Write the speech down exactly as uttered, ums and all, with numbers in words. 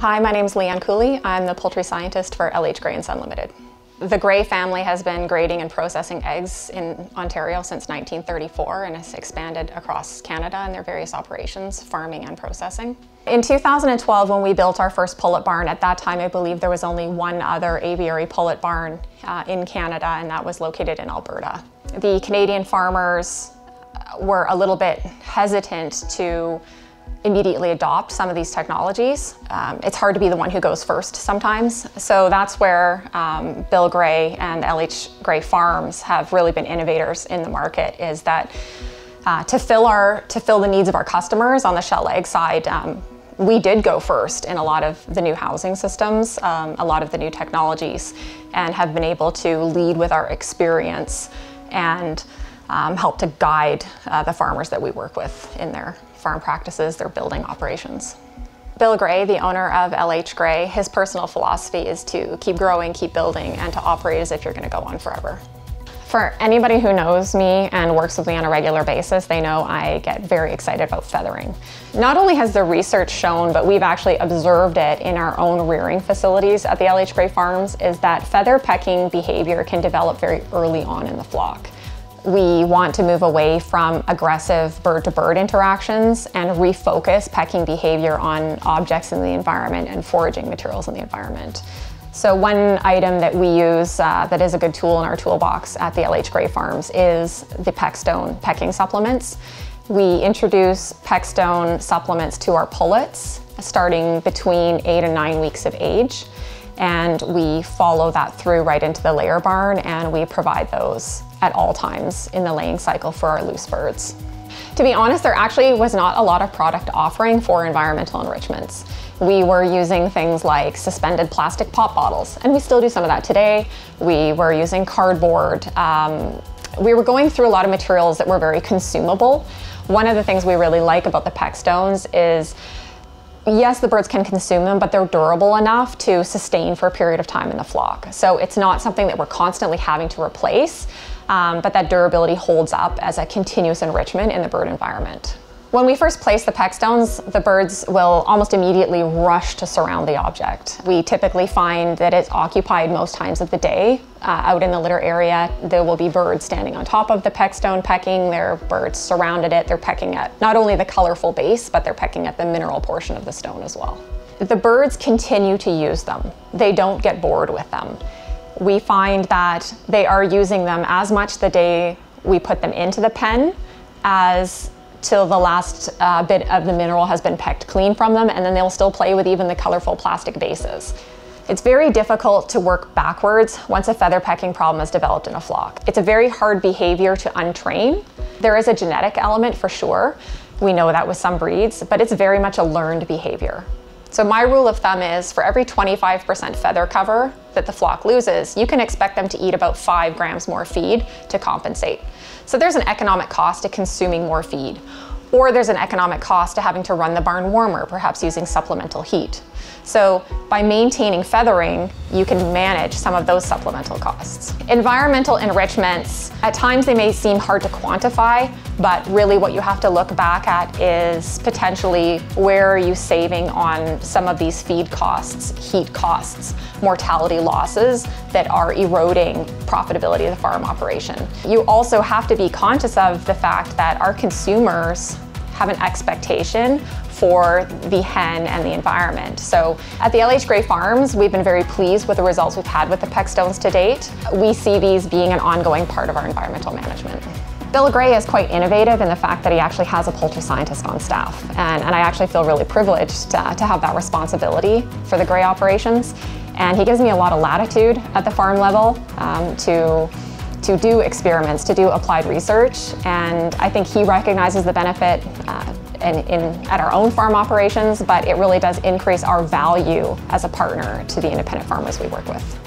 Hi, my name is Leanne Cooley. I'm the poultry scientist for L H Gray and Son Limited. The Gray family has been grading and processing eggs in Ontario since nineteen thirty-four and has expanded across Canada in their various operations, farming and processing. In two thousand twelve, when we built our first pullet barn, at that time I believe there was only one other aviary pullet barn uh, in Canada, and that was located in Alberta. The Canadian farmers were a little bit hesitant to immediately adopt some of these technologies. Um, it's hard to be the one who goes first sometimes. So that's where um, Bill Gray and L H Gray Farms have really been innovators in the market, is that uh, to fill our to fill the needs of our customers on the shell egg side, um, we did go first in a lot of the new housing systems, um, a lot of the new technologies, and have been able to lead with our experience and um, help to guide uh, the farmers that we work with in their farm practices, their building operations. Bill Gray, the owner of L H Gray, his personal philosophy is to keep growing, keep building, and to operate as if you're going to go on forever. For anybody who knows me and works with me on a regular basis, they know I get very excited about feathering. Not only has the research shown, but we've actually observed it in our own rearing facilities at the L H Gray Farms, is that feather pecking behavior can develop very early on in the flock. We want to move away from aggressive bird-to-bird interactions and refocus pecking behavior on objects in the environment and foraging materials in the environment. So one item that we use uh, that is a good tool in our toolbox at the L H Gray Farms is the PECKStone pecking supplements. We introduce PECKStone supplements to our pullets starting between eight and nine weeks of age, and we follow that through right into the layer barn, and we provide those at all times in the laying cycle for our loose birds. To be honest, there actually was not a lot of product offering for environmental enrichments. We were using things like suspended plastic pop bottles, and we still do some of that today. We were using cardboard. Um, we were going through a lot of materials that were very consumable. One of the things we really like about the PECKStones is, yes, the birds can consume them, but they're durable enough to sustain for a period of time in the flock. So it's not something that we're constantly having to replace, um, but that durability holds up as a continuous enrichment in the bird environment. When we first place the PECKStones, the birds will almost immediately rush to surround the object. We typically find that it's occupied most times of the day. Uh, out in the litter area, there will be birds standing on top of the PECKStone pecking. There are birds surrounded it. They're pecking at not only the colorful base, but they're pecking at the mineral portion of the stone as well. The birds continue to use them. They don't get bored with them. We find that they are using them as much the day we put them into the pen as till the last uh, bit of the mineral has been pecked clean from them, and then they'll still play with even the colorful plastic bases. It's very difficult to work backwards once a feather pecking problem is developed in a flock. It's a very hard behavior to untrain. There is a genetic element for sure. We know that with some breeds, but it's very much a learned behavior. So my rule of thumb is, for every twenty-five percent feather cover that the flock loses, you can expect them to eat about five grams more feed to compensate. So there's an economic cost to consuming more feed, or there's an economic cost to having to run the barn warmer, perhaps using supplemental heat. So by maintaining feathering, you can manage some of those supplemental costs. Environmental enrichments, at times they may seem hard to quantify, but really what you have to look back at is potentially where are you saving on some of these feed costs, heat costs, mortality losses that are eroding profitability of the farm operation. You also have to be conscious of the fact that our consumers have an expectation for the hen and the environment. So at the L H Gray Farms, we've been very pleased with the results we've had with the PECKStones to date. We see these being an ongoing part of our environmental management. Bill Gray is quite innovative in the fact that he actually has a poultry scientist on staff, and, and I actually feel really privileged to, to have that responsibility for the Gray operations. And he gives me a lot of latitude at the farm level um, to to do experiments, to do applied research, and I think he recognizes the benefit uh, in, in, at our own farm operations, but it really does increase our value as a partner to the independent farmers we work with.